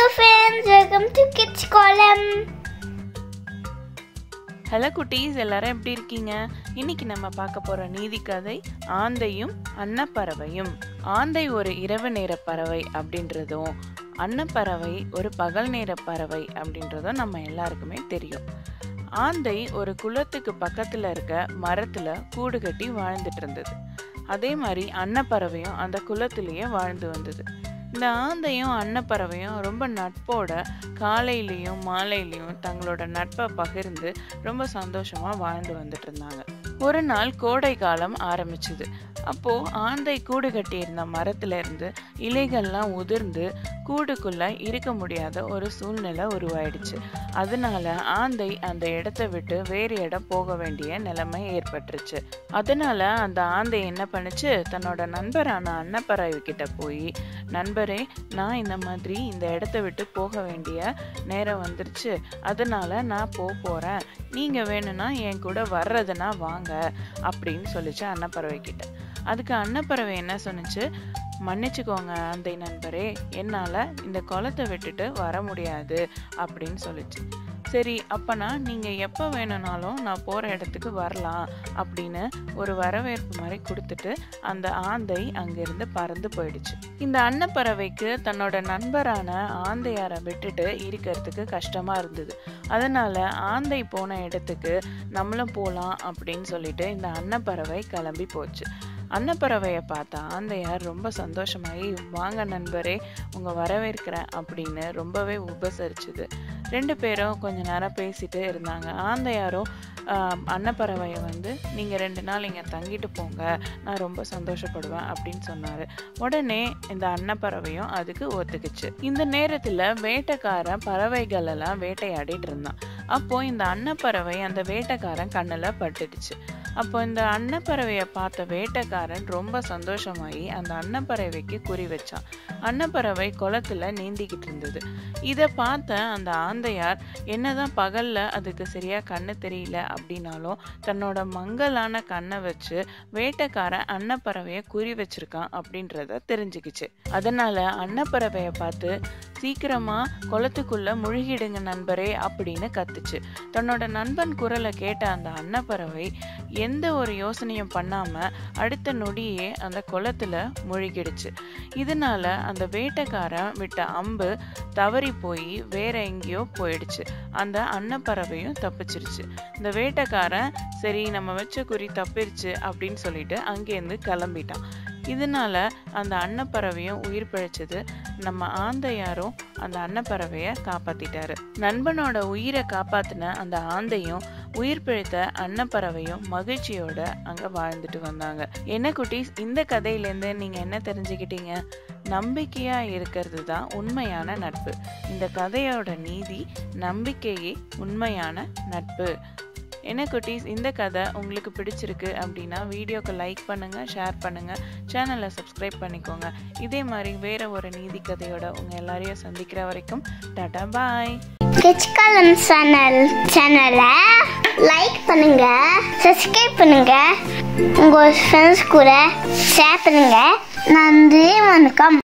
friends, welcome to Kids Column. Hello குட்டீஸ், எல்லாரும் எப்படி இருக்கீங்க? இன்னைக்கு நம்ம பார்க்க போற நீதி கதை ஆந்தையும் அன்னப்பறவையும். ஆந்தை ஒரு இரவு நேர பறவை அப்படின்றதும், அன்னப்பறவை ஒரு பகல் நேர பறவை அப்படின்றதும் நம்ம எல்லாருக்குமே தெரியும். ஆந்தை ஒரு குளத்துக்கு பக்கத்துல இருக்க மரத்துல கூடு கட்டி வாழ்ந்துட்டு இருந்தது. அதே மாதிரி அன்னப்பறவையும் அந்த குளத்திலேயே வாழ்ந்து வந்தது. இந்த ஆந்தையும் அன்னப்பறவையும் ரொம்ப நட்போட காலையிலையும் மாலையிலையும் தங்களோட நட்பை பகிர்ந்து ரொம்ப சந்தோஷமா வாழ்ந்து வந்துட்டு இருந்தாங்க. ஒரு நாள் கோடை காலம் ஆரம்பிச்சுது. அப்போ ஆந்தை கூடு கட்டி இருந்த மரத்துல இருந்து இலைகள்லாம் உதிர்ந்து கூடுக்குள்ள இருக்க முடியாத ஒரு சூழ்நிலை உருவாயிடுச்சு. அதனால ஆந்தை அந்த இடத்த விட்டு வேறு இடம் போக வேண்டிய நிலைமை ஏற்பட்டுருச்சு. அதனால அந்த ஆந்தை என்ன பண்ணுச்சு, தன்னோட நண்பரான அன்னப்பறவை கிட்ட போய், நண்பரே, நான் இந்த மாதிரி இந்த இடத்த விட்டு போக வேண்டிய நேரம் வந்துருச்சு, அதனால நான் போறேன், நீங்க வேணும்னா என் கூட வர்றதுன்னா வாங்க அப்படின்னு சொல்லிச்சு அன்னப்பறவை கிட்ட. அதுக்கு அன்னப்பறவை என்ன சொன்னிச்சு, மன்னிச்சுக்கோங்க ஆந்தை நண்பரே, என்னால இந்த குளத்தை விட்டுட்டு வர முடியாது அப்படின்னு சொல்லிச்சு. சரி, அப்பனா நீங்க எப்ப வேணும்னாலும் நான் போற இடத்துக்கு வரலாம் அப்படின்னு ஒரு வரவேற்பு மாதிரி கொடுத்துட்டு அந்த ஆந்தை அங்கிருந்து பறந்து போயிடுச்சு. இந்த அன்னப்பறவைக்கு தன்னோட நண்பரான ஆந்தையாரை விட்டுட்டு இருக்கிறதுக்கு கஷ்டமா இருந்தது. அதனால ஆந்தை போன இடத்துக்கு நம்மளும் போலாம் அப்படின்னு சொல்லிட்டு இந்த அன்னப்பறவை கிளம்பி போச்சு. அன்னப்பறவையை பார்த்த ஆந்தையார் ரொம்ப சந்தோஷமாயி, வாங்க நண்பரே, உங்க வரவேற்கிறேன் அப்படின்னு ரொம்பவே உபசரிச்சுது. ரெண்டு பேரும் கொஞ்ச நேரம் பேசிட்டு இருந்தாங்க. ஆந்தையாரும் அன்னப்பறவையை நீங்க 2 நாள் இங்க தங்கிட்டு போங்க, நான் ரொம்ப சந்தோஷப்படுவேன் அப்படின்னு சொன்னாரு. உடனே இந்த அன்னப்பறவையும் அதுக்கு ஒத்துக்குச்சு. இந்த நேரத்துல வேட்டைக்காரன் பறவைகள் எல்லாம் வேட்டையாடிட்டு இருந்தான். அப்போ இந்த அன்னப்பறவை அந்த வேட்டைக்காரன் கண்ணுல பட்டுடுச்சு. அப்போ இந்த அன்னப்பறவையை பார்த்த வேட்டைக்காரன் ரொம்ப சந்தோஷமாயி அந்த அன்னப்பறவைக்கு குறி வச்சான். அன்னப்பறவை குளத்துல நீந்திக்கிட்டு இருந்தது. இதை பார்த்த அந்த ஆந்தையார், என்னதான் பகல்ல அதுக்கு சரியா கண்ணு தெரியல அப்படின்னாலும் தன்னோட மங்கலான கண்ணை வச்சு வேட்டைக்காரன் அன்னப்பறவையை குறி வச்சிருக்கான் அப்படின்றத தெரிஞ்சுக்கிச்சு. அதனால அன்னப்பறவையை பார்த்து, சீக்கிரமா குளத்துக்குள்ள முழுகிடுங்க நண்பரே அப்படின்னு கத்துச்சு. தன்னோட நண்பன் குரலை கேட்ட அந்த அன்னப்பறவை எந்த ஒரு யோசனையும் பண்ணாம அடுத்த நொடியே அந்த குளத்துல முழுகிடுச்சு. இதனால அந்த வேட்டைக்காரன் விட்ட அம்பு தவறி போய் வேற எங்கேயோ போயிடுச்சு. அந்த அன்னப்பறவையும் தப்பிச்சிருச்சு. இந்த வேட்டைக்காரன், சரி நம்ம வச்ச குறி தப்பிருச்சு அப்படின்னு சொல்லிட்டு அங்கேருந்து கிளம்பிட்டான். இதனால அந்த அன்னப்பறவையும் உயிர் பிழைச்சது. நம்ம ஆந்தையாரும் அந்த அன்னப்பறவைய காப்பாத்திட்டாரு. நண்பனோட உயிரை காப்பாத்தின அந்த ஆந்தையும் உயிர் பிழைத்த அன்னப்பறவையும் மகிழ்ச்சியோட அங்க வாழ்ந்துட்டு வந்தாங்க. என்ன குட்டீஸ், இந்த கதையிலேருந்து நீங்க என்ன தெரிஞ்சுக்கிட்டீங்க? நம்பிக்கையா இருக்கிறது தான் உண்மையான நட்பு. இந்த கதையோட நீதி, நம்பிக்கையே உண்மையான நட்பு. என்ன குட்டீஸ், இந்த கதை உங்களுக்கு பிடிச்சிருக்கு அப்படின்னா வீடியோக்கு லைக் பண்ணுங்க, ஷேர் பண்ணுங்க, சேனலை சப்ஸ்கிரைப் பண்ணிக்கோங்க. இதே மாதிரி வேற ஒரு நீதி கதையோட உங்க எல்லாரையும் சந்திக்கிற வரைக்கும் டாடா, பாய். Kids Column சேனலை லைக் பண்ணுங்க, சப்ஸ்கிரைப் பண்ணுங்க, உங்க ஃப்ரெண்ட்ஸ் கூட ஷேர் பண்ணுங்க. நன்றி, வணக்கம்.